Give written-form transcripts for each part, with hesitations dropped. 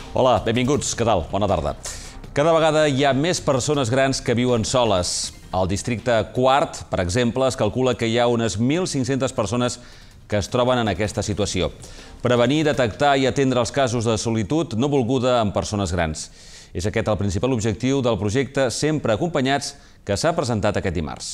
Hola, benvinguts, què tal? Bona tarda. Cada vegada hi ha més persones grans que viuen soles. Al districte quart, per exemple, es calcula que hi ha unes 1.500 persones que es troben en aquesta situació. Prevenir, detectar i atendre els casos de solitud no volguda en persones grans. És aquest el principal objectiu del projecte Sempre Acompanyats que s'ha presentat aquest dimarts.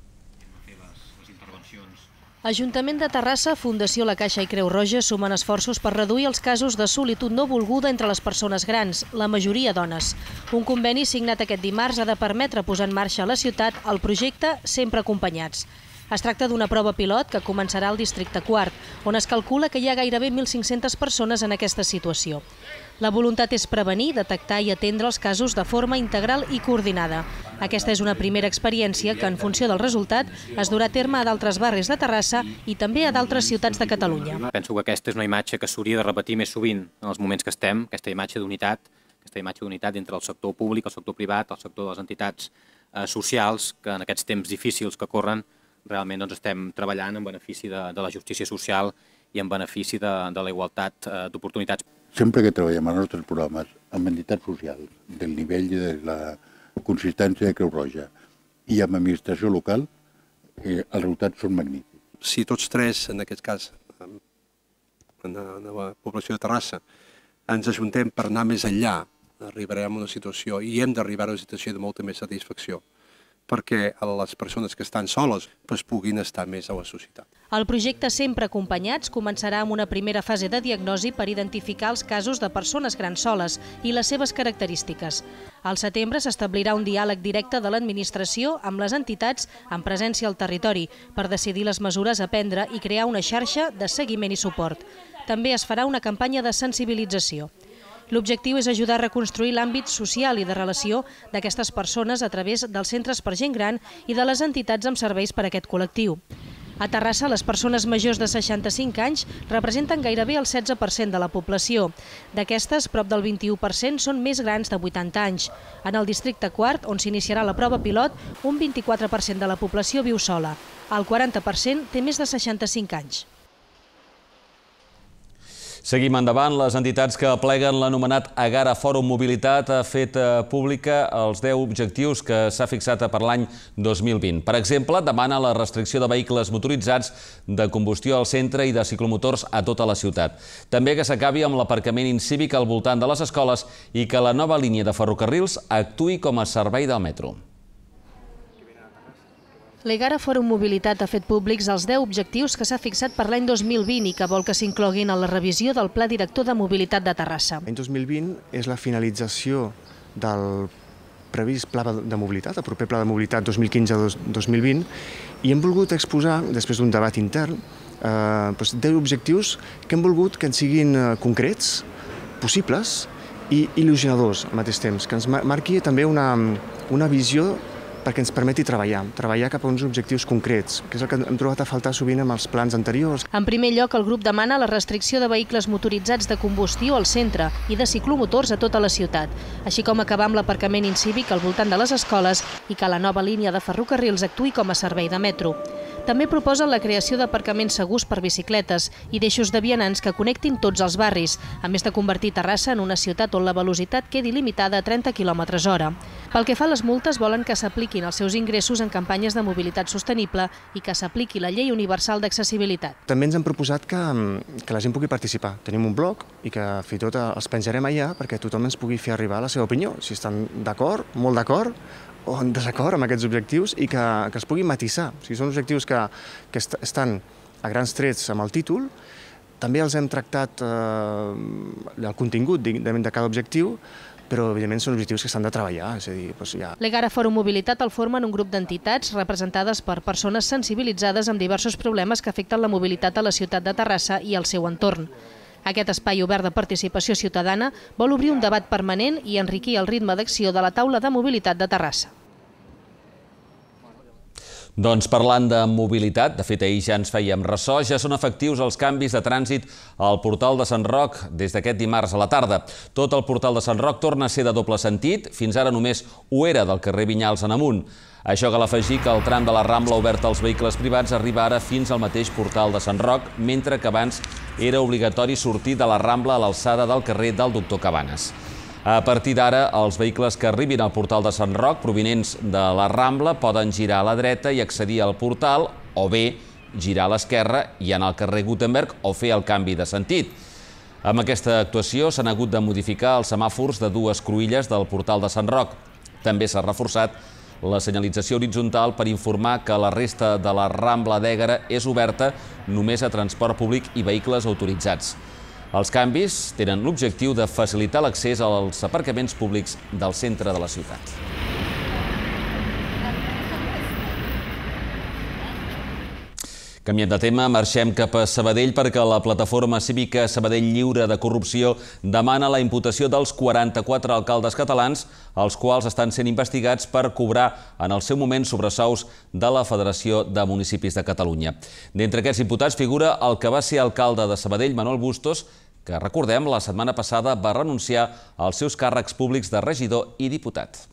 Ajuntament de Terrassa, Fundació La Caixa i Creu Roja sumen esforços per reduir els casos de solitud no volguda entre les persones grans, la majoria dones. Un conveni signat aquest dimarts ha de permetre posar en marxa a la ciutat el projecte Sempre Acompanyats. Es tracta d'una prova pilot que començarà al districte quart, on es calcula que hi ha gairebé 1.500 persones en aquesta situació. La voluntat és prevenir, detectar i atendre els casos de forma integral i coordinada. Aquesta és una primera experiència que, en funció del resultat, es durà a terme a d'altres barris de Terrassa i també a d'altres ciutats de Catalunya. Penso que aquesta és una imatge que s'hauria de repetir més sovint en els moments que estem, aquesta imatge d'unitat entre el sector públic, el sector privat, el sector de les entitats socials, que en aquests temps difícils que corren realment estem treballant en benefici de la justícia social i en benefici de la igualtat d'oportunitats. Sempre que treballem els nostres programes amb entitats socials del nivell de la consistència de Creu Roja i amb administració local, els resultats són magnífics. Si tots tres, en aquest cas, en la població de Terrassa, ens ajuntem per anar més enllà, arribarem a una situació, i hem d'arribar a una situació de molta més satisfacció, perquè les persones que estan soles puguin estar més a la societat. El projecte Sempre Acompanyats començarà amb una primera fase de diagnosi per identificar els casos de persones grans soles i les seves característiques. Al setembre s'establirà un diàleg directe de l'administració amb les entitats en presència al territori per decidir les mesures a prendre i crear una xarxa de seguiment i suport. També es farà una campanya de sensibilització. L'objectiu és ajudar a reconstruir l'àmbit social i de relació d'aquestes persones a través dels centres per gent gran i de les entitats amb serveis per a aquest col·lectiu. A Terrassa, les persones majors de 65 anys representen gairebé el 16% de la població. D'aquestes, prop del 21% són més grans de 80 anys. En el districte quart, on s'iniciarà la prova pilot, un 24% de la població viu sola. El 40% té més de 65 anys. Seguim endavant. Les entitats que apleguen l'anomenat Agara Fòrum Mobilitat ha fet pública els 10 objectius que s'ha fixat per l'any 2020. Per exemple, demana la restricció de vehicles motoritzats de combustió al centre i de ciclomotors a tota la ciutat. També que s'acabi amb l'aparcament incívic al voltant de les escoles i que la nova línia de ferrocarrils actuï com a servei del metro. L'Egara Fòrum Mobilitat ha fet públics els 10 objectius que s'ha fixat per l'any 2020 i que vol que s'incloguin a la revisió del Pla Director de Mobilitat de Terrassa. L'any 2020 és la finalització del previst Pla de Mobilitat, el proper Pla de Mobilitat 2015-2020, i hem volgut exposar, després d'un debat intern, 10 objectius que hem volgut que ens siguin concrets, possibles i il·lusionadors al mateix temps, que ens marqui també una visió perquè ens permeti treballar cap a uns objectius concrets, que és el que hem trobat a faltar sovint amb els plans anteriors. En primer lloc, el grup demana la restricció de vehicles motoritzats de combustió al centre i de ciclomotors a tota la ciutat, així com acabar amb l'aparcament incívic al voltant de les escoles i que la nova línia de ferrocarrils actuï com a servei de metro. També proposen la creació d'aparcaments segurs per bicicletes i d'eixos de vianants que connectin tots els barris, a més de convertir Terrassa en una ciutat on la velocitat quedi limitada a 30 km/h. Pel que fa a les multes, volen que s'apliquin els seus ingressos en campanyes de mobilitat sostenible i que s'apliqui la llei universal d'accessibilitat. També ens han proposat que la gent pugui participar. Tenim un blog i que fins i tot els penjarem allà perquè tothom ens pugui fer arribar la seva opinió, si estan d'acord, molt d'acord, o en desacord amb aquests objectius i que es puguin matisar. O sigui, són objectius que estan a grans trets amb el títol. També els hem tractat el contingut de cada objectiu, però evidentment són objectius que s'han de treballar. L'Egara Fòrum Mobilitat el formen un grup d'entitats representades per persones sensibilitzades amb diversos problemes que afecten la mobilitat a la ciutat de Terrassa i al seu entorn. Aquest espai obert de participació ciutadana vol obrir un debat permanent i enriquir el ritme d'acció de la taula de mobilitat de Terrassa. Doncs parlant de mobilitat, de fet ahir ja ens fèiem ressò, ja són efectius els canvis de trànsit al portal de Sant Roc des d'aquest dimarts a la tarda. Tot el portal de Sant Roc torna a ser de doble sentit, fins ara només ho era del carrer Vinyals en amunt. Això cal afegir que el tram de la Rambla obert als vehicles privats arriba ara fins al mateix portal de Sant Roc, mentre que abans era obligatori sortir de la Rambla a l'alçada del carrer del Doctor Cabanes. A partir d'ara, els vehicles que arribin al portal de Sant Roc, provinents de la Rambla, poden girar a la dreta i accedir al portal, o bé girar a l'esquerra i anar al carrer Gutenberg o fer el canvi de sentit. Amb aquesta actuació s'han hagut de modificar els semàfors de dues cruïlles del portal de Sant Roc. També s'ha reforçat la senyalització horitzontal per informar que la resta de la Rambla d'Ègara és oberta només a transport públic i vehicles autoritzats. Els canvis tenen l'objectiu de facilitar l'accés als aparcaments públics del centre de la ciutat. Canviant de tema, marxem cap a Sabadell perquè la plataforma cívica Sabadell Lliure de Corrupció demana la imputació dels 44 alcaldes catalans, els quals estan sent investigats per cobrar en el seu moment sobresous de la Federació de Municipis de Catalunya. D'entre aquests imputats figura el que va ser alcalde de Sabadell, Manuel Bustos, que, recordem, la setmana passada va renunciar als seus càrrecs públics de regidor i diputat.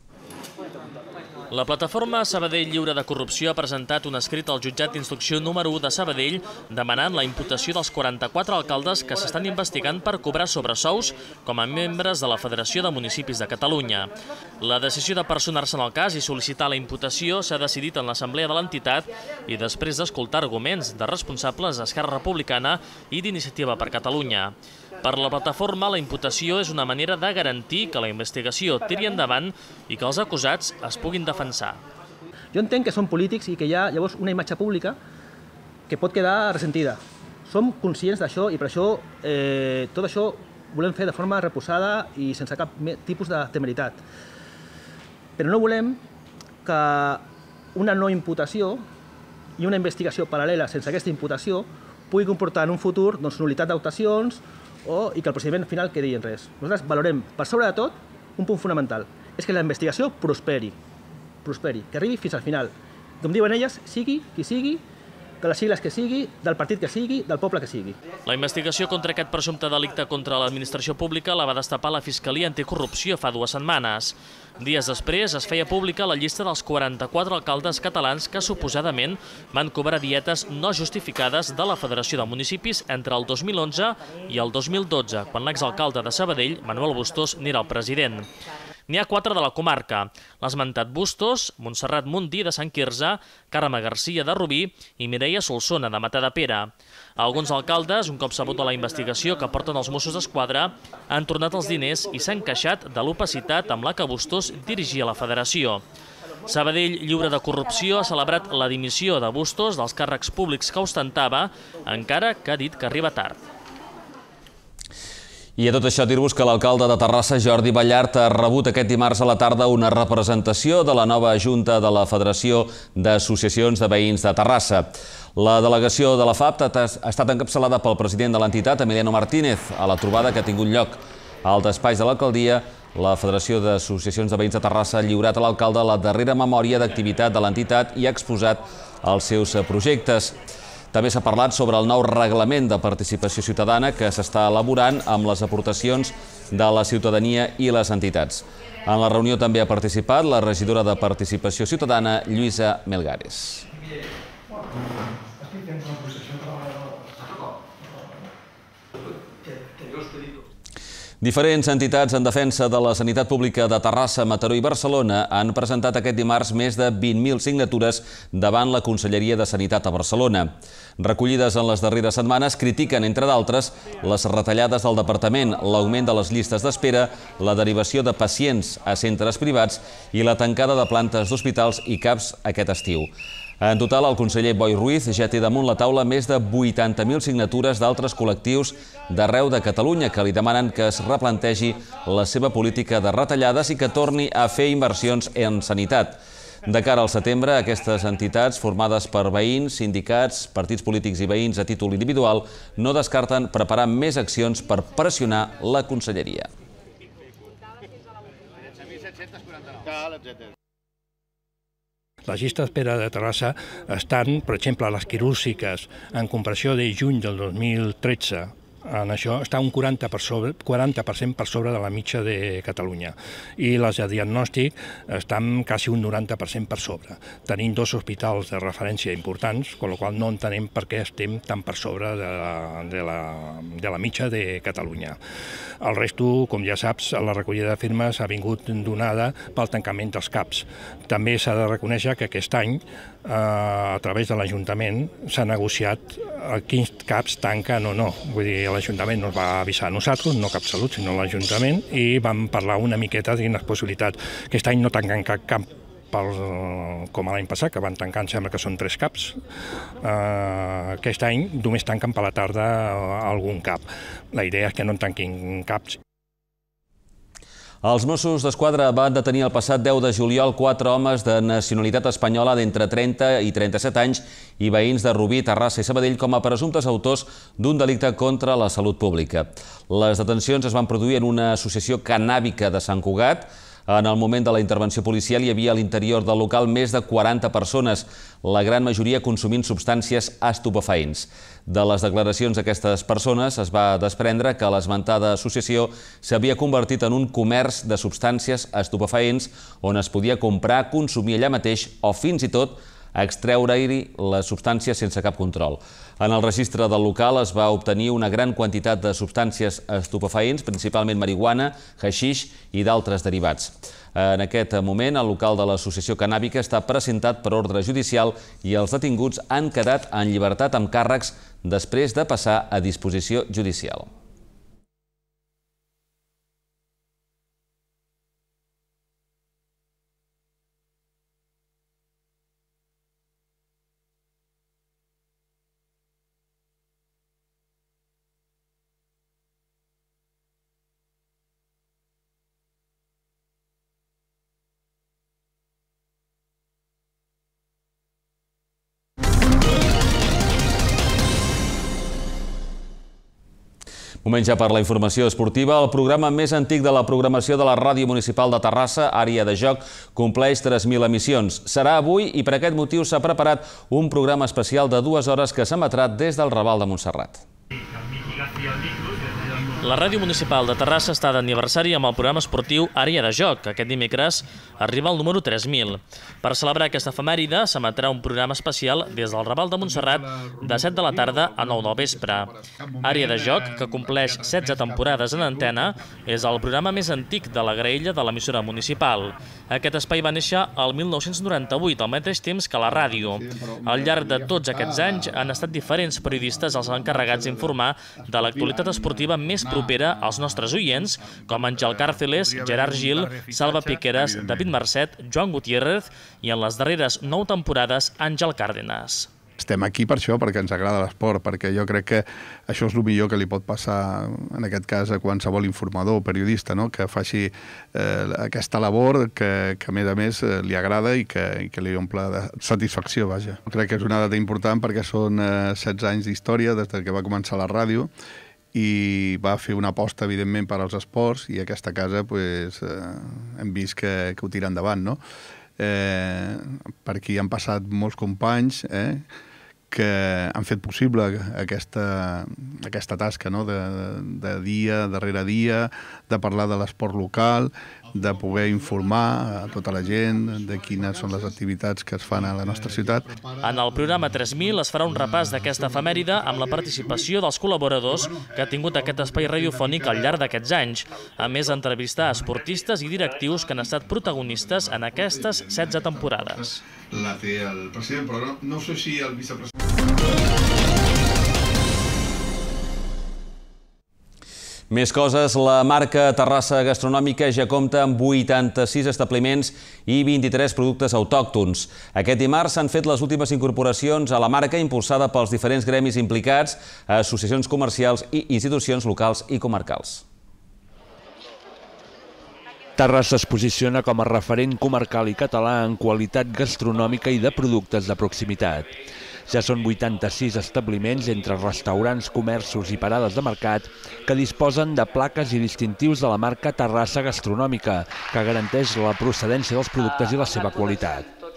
La plataforma Sabadell Lliure de Corrupció ha presentat un escrit al jutjat d'instrucció número 1 de Sabadell demanant la imputació dels 44 alcaldes que s'estan investigant per cobrar sobresous com a membres de la Federació de Municipis de Catalunya. La decisió de personar-se en el cas i sol·licitar la imputació s'ha decidit en l'assemblea de l'entitat i després d'escoltar arguments de responsables d'Esquerra Republicana i d'Iniciativa per Catalunya. Per la plataforma, la imputació és una manera de garantir que la investigació tiri endavant i que els acusats es puguin defensar. Jo entenc que són polítics i que hi ha llavors una imatge pública que pot quedar ressentida. Som conscients d'això i per això tot això volem fer de forma reposada i sense cap tipus de temeritat. Però no volem que una no imputació i una investigació paral·lela sense aquesta imputació pugui comportar en un futur nul·litat d'actuacions i que el procediment final quedi en res. Nosaltres valorem, per sobre de tot, un punt fonamental, és que la investigació prosperi, que arribi fins al final. Com diuen elles, sigui qui sigui, de les sigles que sigui, del partit que sigui, del poble que sigui. La investigació contra aquest presumpte delicte contra l'administració pública la va destapar la Fiscalia Anticorrupció fa 2 setmanes. Dies després es feia pública la llista dels 44 alcaldes catalans que suposadament van cobrar dietes no justificades de la Federació de Municipis entre el 2011 i el 2012, quan l'exalcalde de Sabadell, Manuel Bustos, n'era el president. N'hi ha 4 de la comarca, l'esmentat Bustos, Montserrat Mundí de Sant Quirze, Carme Garcia de Rubí i Mireia Solsona de Matadepera. Alguns alcaldes, un cop sabut de la investigació que porten els Mossos d'Esquadra, han tornat els diners i s'han queixat de l'opacitat amb la que Bustos dirigia la federació. Sabadell Lliure de Corrupció ha celebrat la dimissió de Bustos dels càrrecs públics que ostentava, encara que ha dit que arriba tard. I a tot això dir-vos que l'alcalde de Terrassa, Jordi Ballart, ha rebut aquest dimarts a la tarda una representació de la nova Junta de la Federació d'Associacions de Veïns de Terrassa. La delegació de la FAP ha estat encapçalada pel president de l'entitat, Emiliano Martínez, a la trobada que ha tingut lloc al despatx de l'alcaldia. La Federació d'Associacions de Veïns de Terrassa ha lliurat a l'alcalde la darrera memòria d'activitat de l'entitat i ha exposat els seus projectes. També s'ha parlat sobre el nou reglament de participació ciutadana que s'està elaborant amb les aportacions de la ciutadania i les entitats. En la reunió també ha participat la regidora de Participació Ciutadana, Lluïsa Melgares. Diferents entitats en defensa de la sanitat pública de Terrassa, Mataró i Barcelona han presentat aquest dimarts més de 20.000 signatures davant la Conselleria de Sanitat a Barcelona. Recollides en les darreres setmanes, critiquen, entre d'altres, les retallades del departament, l'augment de les llistes d'espera, la derivació de pacients a centres privats i la tancada de plantes d'hospitals i CAPs aquest estiu. En total, el conseller Boi Ruiz ja té damunt la taula més de 80.000 signatures d'altres col·lectius d'arreu de Catalunya que li demanen que es replantegi la seva política de retallades i que torni a fer inversions en sanitat. De cara al setembre, aquestes entitats, formades per veïns, sindicats, partits polítics i veïns a títol individual, no descarten preparar més accions per pressionar la conselleria. Les llistes d'espera de Terrassa estan, per exemple, a les quirúrgiques, en comparació de juny del 2013, en això està un 40% per sobre de la mitja de Catalunya. I les de diagnòstic estan quasi un 90% per sobre. Tenim 2 hospitals de referència importants, amb la qual no entenem per què estem tan per sobre de la mitja de Catalunya. El resto, com ja saps, la recollida de firmes ha vingut donada pel tancament dels CAPs. També s'ha de reconèixer que aquest any, a través de l'Ajuntament, s'ha negociat quins CAPs tanquen o no. Vull dir, l'Ajuntament no ens va avisar a nosaltres, no CapSalut, sinó l'Ajuntament, i vam parlar una miqueta de les possibilitats. Aquest any no tanquen cap camp, com l'any passat, que van tancar, em sembla que són 3 CAPs. Aquest any només tanquen per la tarda algun CAP. La idea és que no en tanquin CAPs. Els Mossos d'Esquadra van detenir el passat 10 de juliol 4 homes de nacionalitat espanyola d'entre 30 i 37 anys i veïns de Rubí, Terrassa i Sabadell com a presumptes autors d'un delicte contra la salut pública. Les detencions es van produir en una associació cannàbica de Sant Cugat. En el moment de la intervenció policial hi havia a l'interior del local més de 40 persones, la gran majoria consumint substàncies estupefaents. De les declaracions d'aquestes persones es va desprendre que l'esmentada associació s'havia convertit en un comerç de substàncies estupefaents on es podia comprar, consumir allà mateix o fins i tot extreure-hi les substàncies sense cap control. En el registre del local es va obtenir una gran quantitat de substàncies estupefaents, principalment marihuana, haixix i d'altres derivats. En aquest moment, el local de l'associació cannàbica està precintat per ordre judicial i els detinguts han quedat en llibertat amb càrrecs després de passar a disposició judicial. Moment ja per la informació esportiva. El programa més antic de la programació de la Ràdio Municipal de Terrassa, Àrea de Joc, compleix 3.000 emissions. Serà avui i per aquest motiu s'ha preparat un programa especial de 2 hores que s'emetrà des del Raval de Montserrat. La Ràdio Municipal de Terrassa està d'aniversari amb el programa esportiu Àrea de Joc. Aquest dimecres arriba el número 3.000. Per celebrar aquesta efemèride s'emetrà un programa especial des del Raval de Montserrat de 7 de la tarda a 9 del vespre. Àrea de Joc, que compleix 16 temporades en antena, és el programa més antic de la graella de l'emissora municipal. Aquest espai va néixer el 1998, al mateix temps que la ràdio. Al llarg de tots aquests anys han estat diferents periodistes els encarregats d'informar de l'actualitat esportiva més propera als nostres oients, com Àngel Càrceles, Gerard Gil, Salva Piqueras, David Marcet, Joan Gutiérrez i en les darreres 9 temporades Àngel Cárdenas. Estem aquí per això, perquè ens agrada l'esport, perquè jo crec que això és el millor que li pot passar, en aquest cas, a qualsevol informador o periodista, que faci aquesta labor que a més li agrada i que li omple de satisfacció, vaja. Crec que és una data important perquè són 16 anys d'història des que va començar la ràdio i va fer una aposta, evidentment, per als esports i aquesta casa hem vist que ho tira endavant, no? Per aquí han passat molts companys que han fet possible aquesta tasca de dia darrere dia, de parlar de l'esport local, de poder informar a tota la gent de quines són les activitats que es fan a la nostra ciutat. En el programa 3.000 es farà un repàs d'aquesta efemèride amb la participació dels col·laboradors que ha tingut aquest espai radiofònic al llarg d'aquests anys. A més, entrevistar esportistes i directius que han estat protagonistes en aquestes 16 temporades. La té el president, però no sé si el vicepresident... Més coses, la marca Terrassa Gastronòmica ja compta amb 86 establiments i 23 productes autòctons. Aquest dimarts s'han fet les últimes incorporacions a la marca impulsada pels diferents gremis implicats, associacions comercials i institucions locals i comarcals. Terrassa es posiciona com a referent comarcal i català en qualitat gastronòmica i de productes de proximitat. Ja són 86 establiments entre restaurants, comerços i parades de mercat que disposen de plaques i distintius de la marca Terrassa Gastronòmica, que garanteix la procedència dels productes i la seva qualitat.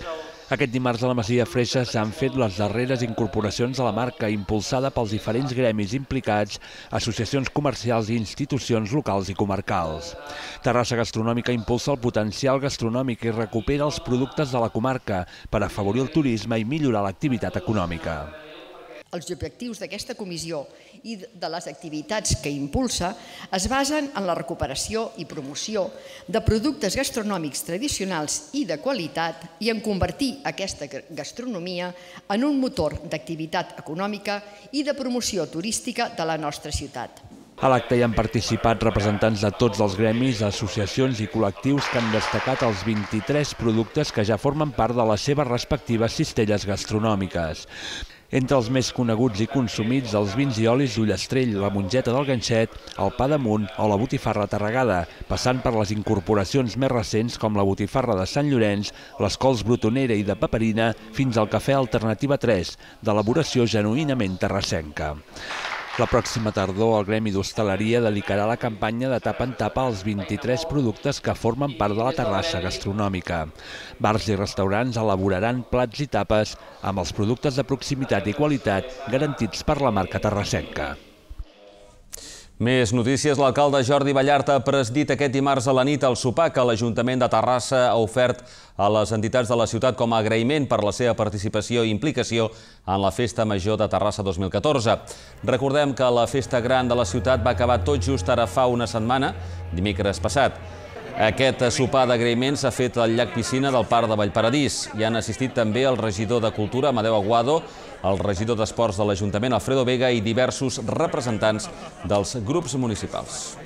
Aquest dimarts a la Masia Freixa s'han fet les darreres incorporacions a la marca, impulsada pels diferents gremis implicats, associacions comercials i institucions locals i comarcals. Terrassa Gastronòmica impulsa el potencial gastronòmic i recupera els productes de la comarca per afavorir el turisme i millorar l'activitat econòmica. Els objectius d'aquesta comissió i de les activitats que impulsa es basen en la recuperació i promoció de productes gastronòmics tradicionals i de qualitat i en convertir aquesta gastronomia en un motor d'activitat econòmica i de promoció turística de la nostra ciutat. A l'acte hi han participat representants de tots els gremis, associacions i col·lectius que han destacat els 23 productes que ja formen part de les seves respectives cistelles gastronòmiques. Entre els més coneguts i consumits, els vins i olis d'Ullastrell, la mongeta del ganxet, el pa damunt o la botifarra tarragada, passant per les incorporacions més recents com la botifarra de Sant Llorenç, les cols brotonera i de paperina, fins al cafè Alternativa 3, d'elaboració genuïnament terrassenca. La pròxima tardor, el Gremi d'Hostaleria dedicarà la campanya de tapa en tapa als 23 productes que formen part de la terrassa gastronòmica. Bars i restaurants elaboraran plats i tapes amb els productes de proximitat i qualitat garantits per la marca terrassenca. Més notícies. L'alcalde Jordi Ballart ha presidit aquest dimarts a la nit el sopar que l'Ajuntament de Terrassa ha ofert a les entitats de la ciutat com a agraïment per la seva participació i implicació en la Festa Major de Terrassa 2014. Recordem que la Festa Gran de la ciutat va acabar tot just ara fa una setmana, dimecres passat. Aquest sopar d'agraïment s'ha fet al llac piscina del Parc de Vallparadís. Hi han assistit també el regidor de Cultura, Amadeu Aguado, el regidor d'Esports de l'Ajuntament, Alfredo Vega, i diversos representants dels grups municipals.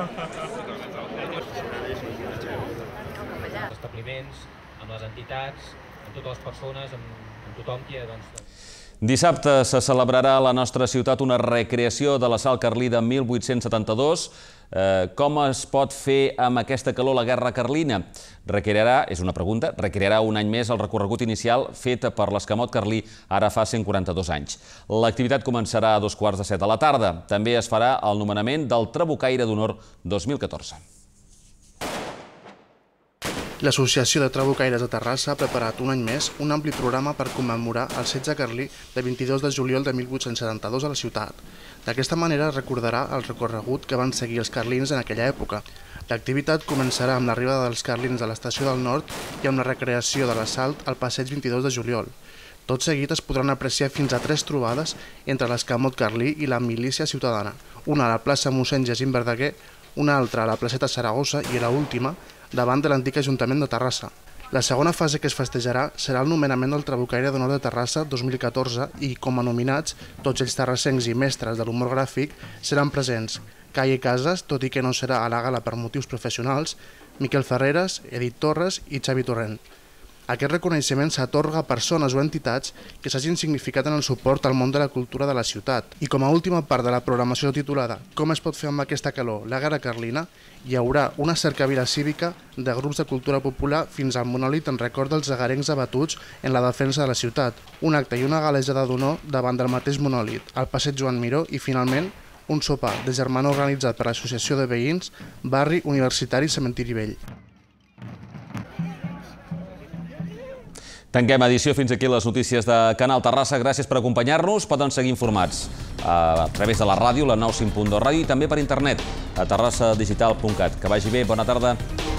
Els establiments, amb les entitats, amb totes les persones, amb tothom que... Dissabte se celebrarà a la nostra ciutat una recreació de la Sal Carlí de 1872. Com es pot fer amb aquesta calor la guerra carlina? És una pregunta, requerirà un any més el recorregut inicial fet per l'escamot carlí ara fa 142 anys. L'activitat començarà a 2:15 de la tarda. També es farà el nomenament del Trabucaire d'Honor 2014. L'Associació de Trabucaires de Terrassa ha preparat un any més un ampli programa per commemorar el setge carlí de 22 de juliol de 1872 a la ciutat. D'aquesta manera es recordarà el recorregut que van seguir els carlins en aquella època. L'activitat començarà amb l'arribada dels carlins a l'estació del Nord i amb la recreació de l'assalt al passeig 22 de juliol. Tot seguit es podran apreciar fins a 3 trobades entre l'escamot carlí i la milícia ciutadana, una a la plaça mossèn Jacint Verdaguer, una altra a la placeta Saragossa i l'última davant de l'antic Ajuntament de Terrassa. La segona fase que es festejarà serà el nomenament del Trabucaire d'Honor de Terrassa 2014 i, com a nominats, tots ells terrassencs i mestres de l'humor gràfic seran presents Calle Casas, tot i que no serà a la gala per motius professionals, Miquel Ferreres, Edith Torres i Xavi Torrent. Aquest reconeixement s'atorga a persones o entitats que s'hagin significat en el suport al món de la cultura de la ciutat. I com a última part de la programació titulada Com es pot fer amb aquesta calor, la guerra carlina, hi haurà una cercavila cívica de grups de cultura popular fins al monòlit en record dels agarencs abatuts en la defensa de la ciutat, un acte i una galejada d'honor davant del mateix monòlit, al passeig Joan Miró i, finalment, un sopar de germana organitzat per l'Associació de Veïns, Barri Universitari Cementiri Vell. Tanquem edició. Fins aquí les notícies de Canal Terrassa. Gràcies per acompanyar-nos. Poden seguir informats a través de la ràdio, la 95.2 ràdio, i també per internet a terrassadigital.cat. Que vagi bé. Bona tarda.